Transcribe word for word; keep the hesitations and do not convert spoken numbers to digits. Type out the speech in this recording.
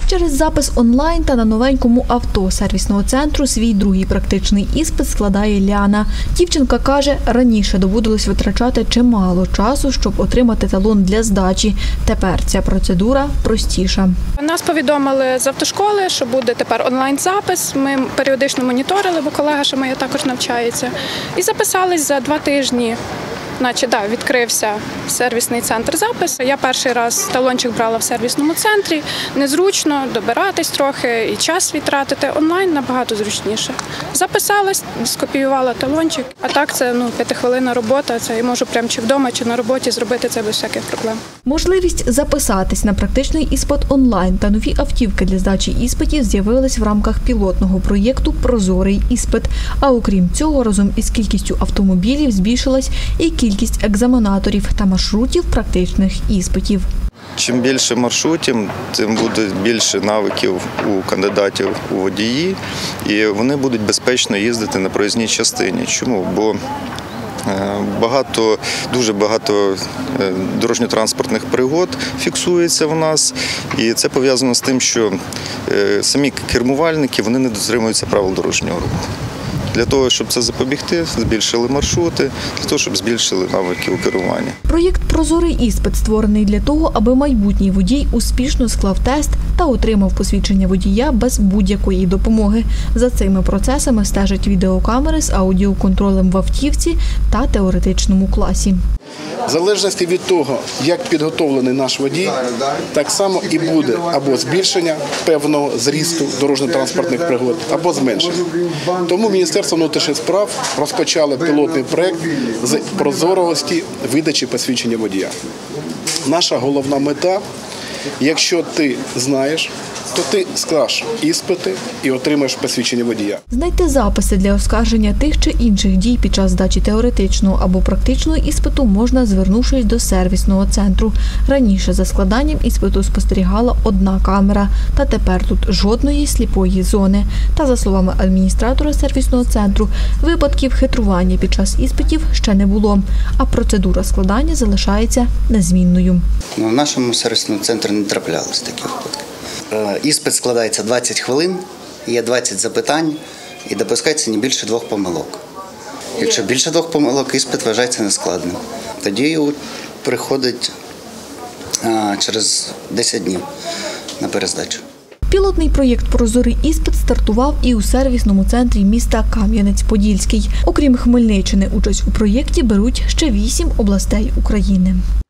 Через запис онлайн та на новенькому авто сервісного центру свій другий практичний іспит складає Ляна. Дівчинка каже, раніше доводилось витрачати чимало часу, щоб отримати талон для здачі. Тепер ця процедура простіша. Нас повідомили з автошколи, що буде тепер онлайн-запис. Ми періодично моніторили, бо колега, що моя також навчається. І записались за два тижні. Значить, да, відкрився сервісний центр запис. Я перший раз талончик брала в сервісному центрі. Незручно, добиратись трохи і час відтратити. Онлайн набагато зручніше. Записалась, скопіювала талончик. А так це ну, п'ятихвилинна робота. Це я можу прямо чи вдома, чи на роботі зробити це без всяких проблем. Можливість записатись на практичний іспит онлайн та нові автівки для здачі іспитів з'явились в рамках пілотного проєкту «Прозорий іспит». А окрім цього, разом із кількістю автомобілів збільшилась і кількість кількість екзаменаторів та маршрутів практичних іспитів. Чим більше маршрутів, тим буде більше навиків у кандидатів у водії, і вони будуть безпечно їздити на проїзній частині. Чому? Бо багато, дуже багато дорожньо-транспортних пригод фіксується в нас, і це пов'язано з тим, що самі кермувальники вони не дотримуються правил дорожнього руху. Для того, щоб це запобігти, збільшили маршрути, для того, щоб збільшили навики у керуванні. Проєкт «Прозорий іспит» створений для того, аби майбутній водій успішно склав тест та отримав посвідчення водія без будь-якої допомоги. За цими процесами стежать відеокамери з аудіоконтролем в автівці та теоретичному класі. В залежності від того, як підготовлений наш водій, так само і буде або збільшення певного зрісту дорожньо-транспортних пригод, або зменшення. Тому Міністерство внутрішніх справ розпочало пілотний проєкт з прозорості видачі посвідчення водія. Наша головна мета – якщо ти знаєш, то ти склаш іспити і отримаєш посвідчення водія. Знайти записи для оскарження тих чи інших дій під час здачі теоретичного або практичного іспиту можна, звернувшись до сервісного центру. Раніше за складанням іспиту спостерігала одна камера, та тепер тут жодної сліпої зони. Та, за словами адміністратора сервісного центру, випадків хитрування під час іспитів ще не було, а процедура складання залишається незмінною. В нашому сервісному центрі не траплялись такі випадки. Іспит складається двадцять хвилин, є двадцять запитань і допускається не більше двох помилок. Якщо більше двох помилок, іспит вважається нескладним. Тоді приходить через десять днів на перездачу. Пілотний проєкт «Прозорий іспит» стартував і у сервісному центрі міста Кам'янець-Подільський. Окрім Хмельниччини, участь у проєкті беруть ще вісім областей України.